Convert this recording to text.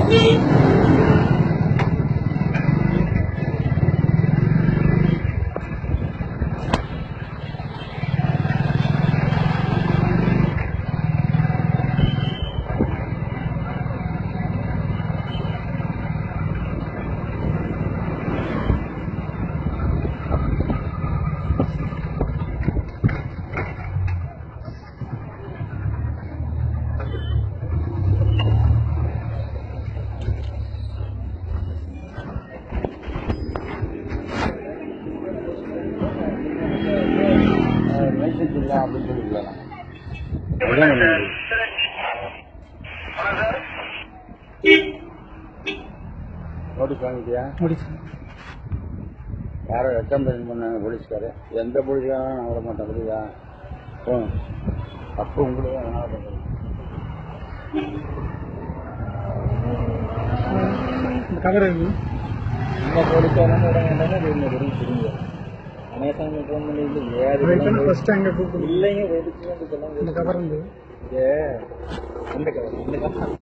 Notice வாங்கிட்டியா? யாரோ recommend பண்ணாங்க போலீஸ்காரு. எந்த போலீஸ்காரும் நான் விட மாட்டேன். புரியுதா? அப்போ உங்களுக்கு தான் என்ன பண்ணுறது? இந்த கவர் இருக்கு. இந்த போலீஸ்காரன் விட வேண்டாம். புரியுது. அநேகமாக ஃபோன் பண்ணி ஏது ஃபர்ஸ்ட் அங்கே கூப்பிட்டு இல்லைங்க. எதுக்கு இந்த கவர் இருந்து இந்த கவர்